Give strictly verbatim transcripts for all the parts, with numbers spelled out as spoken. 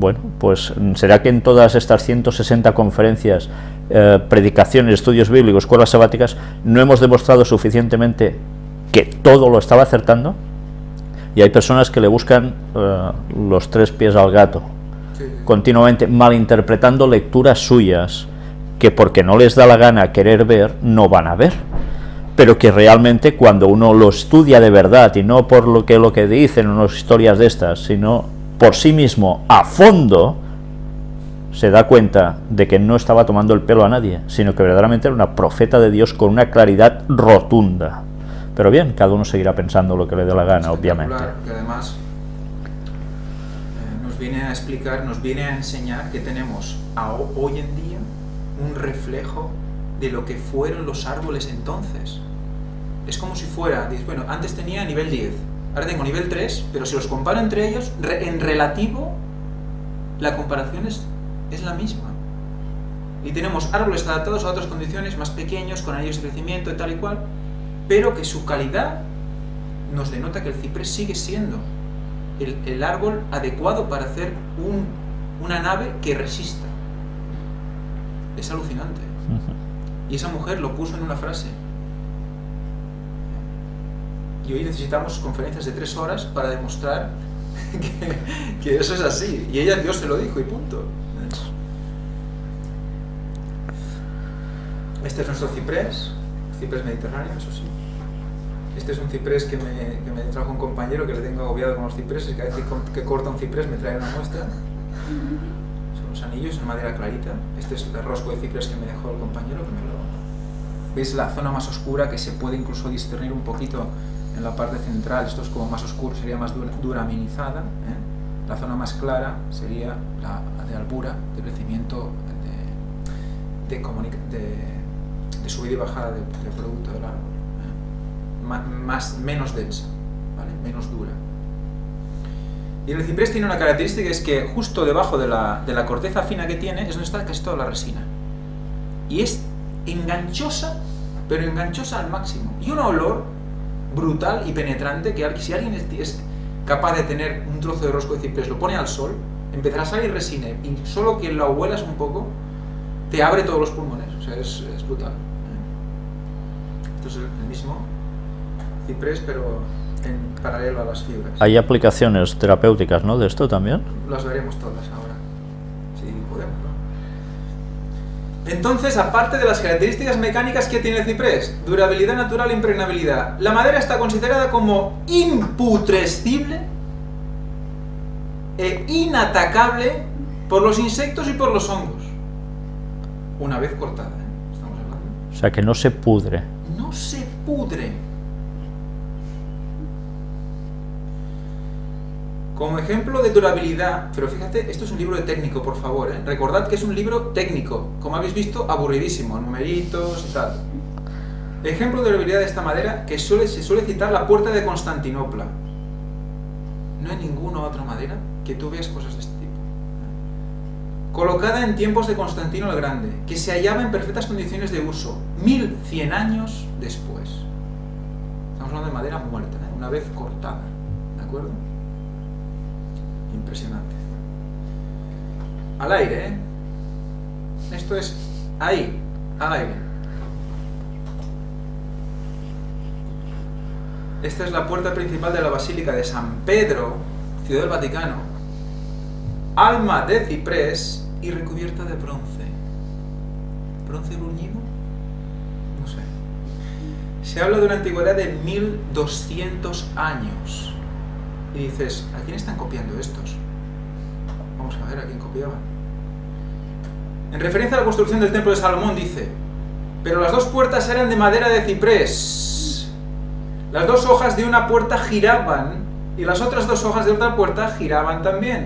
bueno, pues será que en todas estas ciento sesenta conferencias, eh, predicaciones, estudios bíblicos, escuelas sabáticas, no hemos demostrado suficientemente que todo lo estaba acertando, y hay personas que le buscan eh, los tres pies al gato, sí, continuamente malinterpretando lecturas suyas que porque no les da la gana querer ver, no van a ver, pero que realmente cuando uno lo estudia de verdad, y no por lo que, lo que dicen unas historias de estas, sino por sí mismo, a fondo, se da cuenta de que no estaba tomando el pelo a nadie, sino que verdaderamente era una profeta de Dios con una claridad rotunda. Pero bien, cada uno seguirá pensando lo que le dé la gana, obviamente. Que además eh, nos viene a explicar, nos viene a enseñar que tenemos a, hoy en día un reflejo de lo que fueron los árboles entonces. Es como si fuera, dices, bueno, antes tenía nivel diez, ahora tengo nivel tres, pero si los comparo entre ellos, re, en relativo, la comparación es, es la misma. Y tenemos árboles adaptados a otras condiciones, más pequeños, con anillos de crecimiento y tal y cual, pero que su calidad nos denota que el ciprés sigue siendo el, el árbol adecuado para hacer un, una nave que resista. Es alucinante. Y esa mujer lo puso en una frase. Y hoy necesitamos conferencias de tres horas para demostrar que, que eso es así. Y ella, Dios se lo dijo y punto. Este es nuestro ciprés, ciprés mediterráneo, eso sí. Este es un ciprés que me, que me trajo un compañero que le tengo agobiado con los cipreses, cada vez que, que corta un ciprés me trae una muestra. Son los anillos en madera clarita. Este es el rosco de ciprés que me dejó el compañero, que me lo... ¿Veis la zona más oscura que se puede incluso discernir un poquito en la parte central? Esto es como más oscuro, sería más dura, duraminizada, ¿eh? La zona más clara sería la de albura, de crecimiento, de, de, de, de subida y bajada del de producto del árbol. Más, menos densa, ¿vale? Menos dura. Y el ciprés tiene una característica, es que justo debajo de la, de la corteza fina que tiene es donde está casi toda la resina. Y es enganchosa, pero enganchosa al máximo. Y un olor brutal y penetrante que si alguien es, es capaz de tener un trozo de rosco de ciprés, lo pone al sol, empezará a salir resina y solo que lo huelas un poco te abre todos los pulmones. O sea, es, es brutal. Esto es el, el mismo ciprés, pero en paralelo a las fibras. Hay aplicaciones terapéuticas, ¿no?, de esto también. Las veremos todas ahora, si podemos, ¿no? Entonces, aparte de las características mecánicas que tiene el ciprés, durabilidad natural e impregnabilidad, la madera está considerada como imputrescible e inatacable por los insectos y por los hongos, una vez cortada, ¿eh? Estamos hablando. O sea, que no se pudre. No se pudre. Como ejemplo de durabilidad, pero fíjate, esto es un libro de técnico, por favor, ¿eh? Recordad que es un libro técnico, como habéis visto, aburridísimo, numeritos y tal. Ejemplo de durabilidad de esta madera, que suele, se suele citar la puerta de Constantinopla. No hay ninguna otra madera que tú veas cosas de este tipo. Colocada en tiempos de Constantino el Grande, que se hallaba en perfectas condiciones de uso, mil cien años después. Estamos hablando de madera muerta, ¿eh? Una vez cortada, ¿de acuerdo? Impresionante. Al aire, ¿eh? Esto es ahí, al aire. Esta es la puerta principal de la Basílica de San Pedro, Ciudad del Vaticano. Alma de ciprés y recubierta de bronce. ¿Bronce bruñido? No sé. Se habla de una antigüedad de mil doscientos años. Y dices, ¿a quién están copiando estos? Vamos a ver a quién copiaban. En referencia a la construcción del templo de Salomón dice, pero las dos puertas eran de madera de ciprés. Las dos hojas de una puerta giraban y las otras dos hojas de otra puerta giraban también.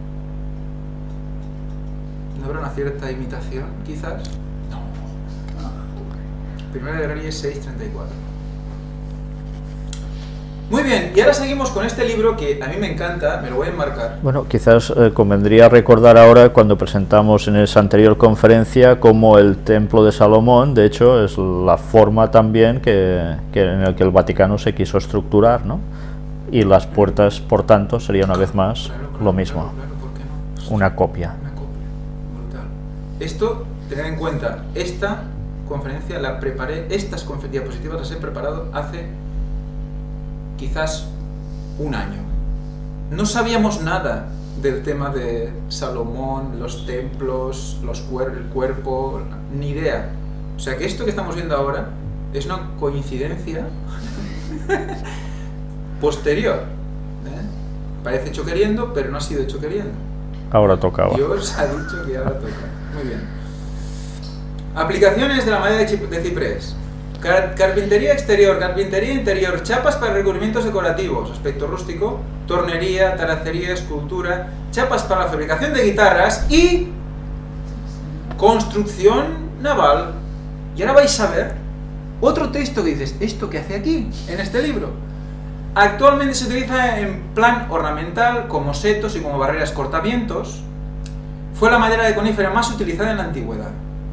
¿No habrá una cierta imitación, quizás? No. Primera de Reyes seis treinta y cuatro. Muy bien, y ahora seguimos con este libro que a mí me encanta, me lo voy a enmarcar. Bueno, quizás eh, convendría recordar ahora, cuando presentamos en esa anterior conferencia, cómo el Templo de Salomón, de hecho, es la forma también que, que en el que el Vaticano se quiso estructurar, ¿no? Y las puertas, por tanto, sería una vez más claro, claro, lo mismo. Claro, claro, ¿por qué no? Una copia. Una copia. Brutal. Esto, tened en cuenta, esta conferencia la preparé, estas diapositivas las he preparado hace quizás un año. No sabíamos nada del tema de Salomón, los templos, los cuer el cuerpo, ni idea. O sea que esto que estamos viendo ahora es una coincidencia posterior. ¿eh? Parece hecho queriendo, pero no ha sido hecho queriendo. Ahora tocaba. Dios ha dicho que ahora toca. Muy bien. Aplicaciones de la madera de ciprés. Car carpintería exterior, carpintería interior, chapas para recubrimientos decorativos, aspecto rústico, tornería, talacería, escultura, chapas para la fabricación de guitarras y construcción naval. Y ahora vais a ver otro texto que dices, ¿esto qué hace aquí, en este libro? Actualmente se utiliza en plan ornamental, como setos y como barreras cortavientos. Fue la madera de conífera más utilizada en la antigüedad.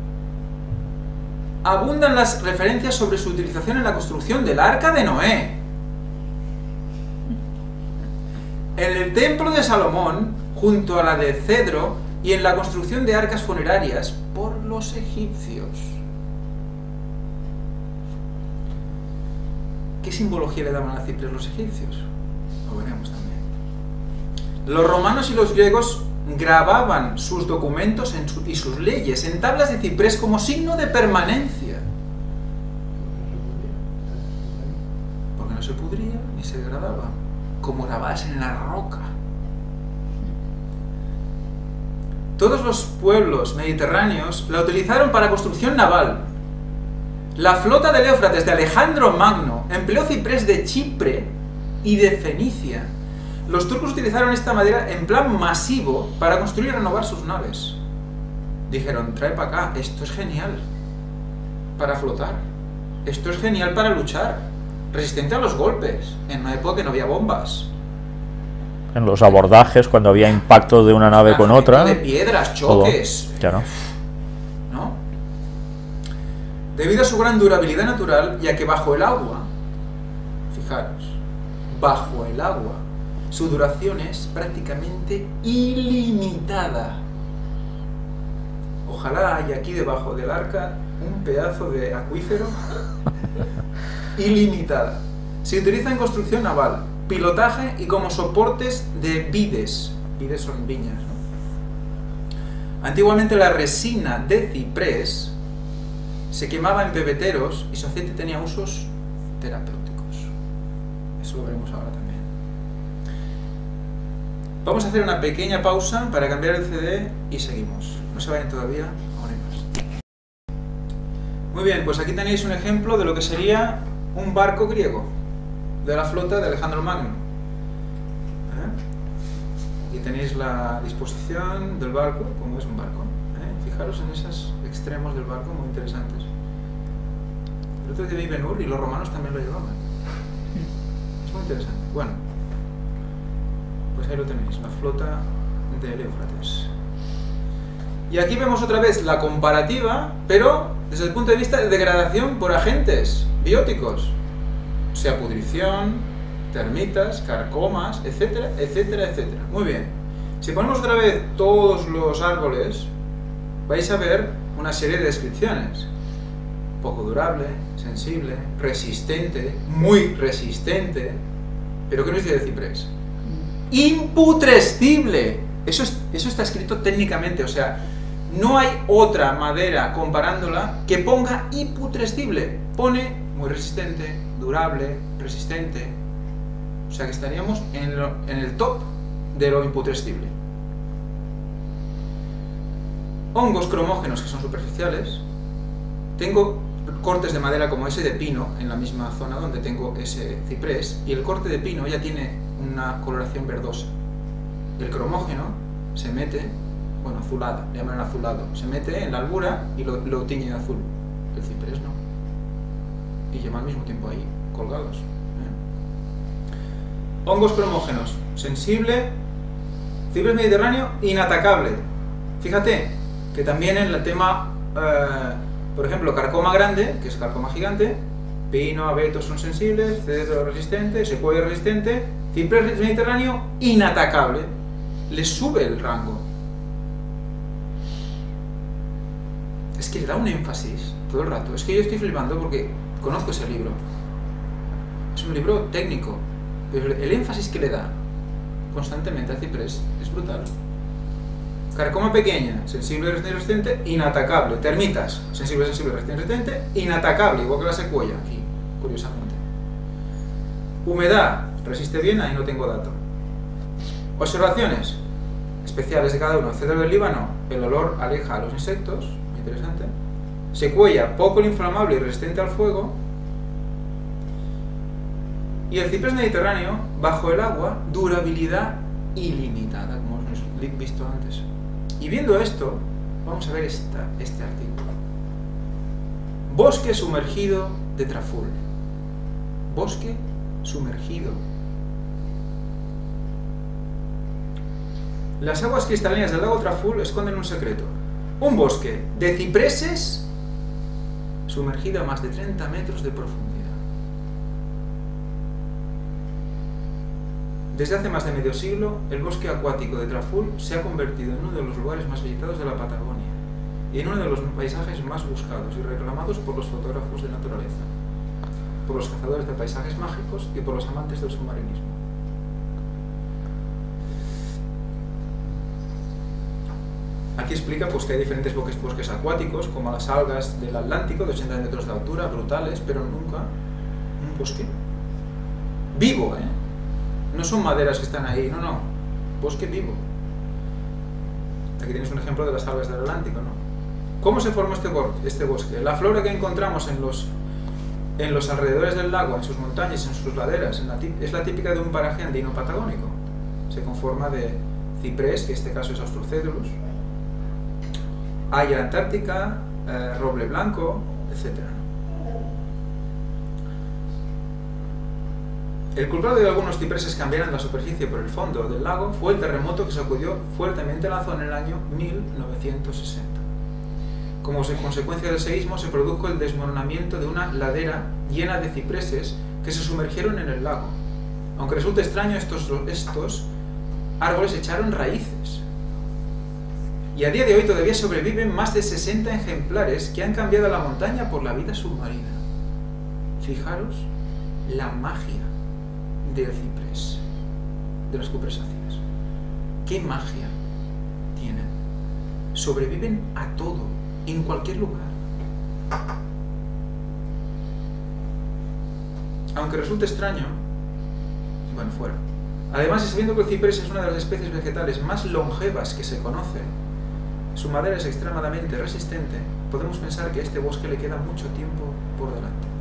Abundan las referencias sobre su utilización en la construcción del Arca de Noé. En el templo de Salomón, junto a la de cedro, y en la construcción de arcas funerarias por los egipcios. ¿Qué simbología le daban al ciprés los egipcios? Lo veremos también. Los romanos y los griegos grababan sus documentos en su, y sus leyes en tablas de ciprés como signo de permanencia. Porque no se pudría ni se degradaba, como grabadas en la roca. Todos los pueblos mediterráneos la utilizaron para construcción naval. La flota del Éufrates de Alejandro Magno empleó ciprés de Chipre y de Fenicia. Los turcos utilizaron esta madera en plan masivo para construir y renovar sus naves. Dijeron, trae para acá, esto es genial para flotar, esto es genial para luchar, resistente a los golpes, en una época que no había bombas. En los abordajes, cuando había impacto de una nave con otra. De piedras, choques. Claro. ¿No? Debido a su gran durabilidad natural, ya que bajo el agua, fijaros, bajo el agua, su duración es prácticamente ilimitada. Ojalá haya aquí debajo del arca un pedazo de acuífero ilimitada. Se utiliza en construcción naval, pilotaje y como soportes de vides. Vides son viñas, ¿no? Antiguamente la resina de ciprés se quemaba en pebeteros y su aceite tenía usos terapéuticos. Eso lo veremos ahora también. Vamos a hacer una pequeña pausa para cambiar el C D y seguimos. No se vayan todavía, ahora hay más. Muy bien, pues aquí tenéis un ejemplo de lo que sería un barco griego de la flota de Alejandro Magno. ¿Eh? Aquí tenéis la disposición del barco, como es un barco. ¿Eh? Fijaros en esos extremos del barco, muy interesantes. El otro día vi Ben-Hur y los romanos también lo llevaban. Es muy interesante. Bueno, pues ahí lo tenéis, la flota del Éufrates. Y aquí vemos otra vez la comparativa, pero desde el punto de vista de degradación por agentes bióticos, sea pudrición, termitas, carcomas, etcétera, etcétera, etcétera. Muy bien. Si ponemos otra vez todos los árboles, vais a ver una serie de descripciones. Poco durable, sensible, resistente, muy resistente. ¿Pero qué nos dice de ciprés? Imputrescible. Eso, es, eso está escrito técnicamente, o sea, no hay otra madera comparándola que ponga imputrescible. Pone muy resistente, durable, resistente. O sea que estaríamos en, lo, en el top de lo imputrescible. Hongos cromógenos que son superficiales. Tengo cortes de madera como ese de pino en la misma zona donde tengo ese ciprés, y el corte de pino ya tiene una coloración verdosa. El cromógeno se mete, bueno, azulada, le llaman azulado, se mete en la albura y lo, lo tiñe de azul. El ciprés no. Y lleva al mismo tiempo ahí, colgados. ¿eh? Hongos cromógenos, sensible, ciprés mediterráneo, inatacable. Fíjate que también en el tema, eh, por ejemplo, carcoma grande, que es carcoma gigante, pino, abeto son sensibles, cedro resistente, secuoya resistente, ciprés mediterráneo, inatacable. Le sube el rango. que le da un énfasis todo el rato. Es que yo estoy flipando porque conozco ese libro. Es un libro técnico, pero el énfasis que le da constantemente al ciprés es brutal. Carcoma pequeña, sensible, resistente, inatacable. Termitas, sensible, sensible, resistente, inatacable, igual que la secuoya, aquí, curiosamente. Humedad, resiste bien, ahí no tengo dato. Observaciones especiales de cada uno. Cedro del Líbano, el olor aleja a los insectos, muy interesante. Secuoya, poco inflamable y resistente al fuego. Y el ciprés mediterráneo, bajo el agua, durabilidad ilimitada, como hemos visto antes. Y viendo esto, vamos a ver esta, este artículo. Bosque sumergido de Traful. Bosque sumergido. Las aguas cristalinas del lago Traful esconden un secreto. Un bosque de cipreses sumergido a más de treinta metros de profundidad. Desde hace más de medio siglo, el bosque acuático de Traful se ha convertido en uno de los lugares más visitados de la Patagonia y en uno de los paisajes más buscados y reclamados por los fotógrafos de naturaleza, por los cazadores de paisajes mágicos y por los amantes del submarinismo. Aquí explica pues, que hay diferentes bosques, bosques acuáticos, como las algas del Atlántico, de ochenta metros de altura, brutales, pero nunca un bosque vivo, ¿eh? No son maderas que están ahí, no, no, bosque vivo. Aquí tienes un ejemplo de las algas del Atlántico, ¿no? ¿Cómo se formó este, este bosque? La flora que encontramos en los, en los alrededores del lago, en sus montañas, en sus laderas, en la, es la típica de un paraje andino patagónico. Se conforma de ciprés, que en este caso es Austrocedrus, haya antártica, eh, roble blanco, etcétera. El culpable de que algunos cipreses cambiaran la superficie por el fondo del lago fue el terremoto que sacudió fuertemente la zona en el año mil novecientos sesenta. Como consecuencia del seísmo se produjo el desmoronamiento de una ladera llena de cipreses que se sumergieron en el lago. Aunque resulte extraño, estos, estos árboles echaron raíces. Y a día de hoy todavía sobreviven más de sesenta ejemplares que han cambiado la montaña por la vida submarina. Fijaros la magia del ciprés, de las cupresáceas. ¿Qué magia tienen? Sobreviven a todo, en cualquier lugar. Aunque resulte extraño, bueno, fuera. Además, sabiendo que el ciprés es una de las especies vegetales más longevas que se conoce, su madera es extremadamente resistente, podemos pensar que a este bosque le queda mucho tiempo por delante.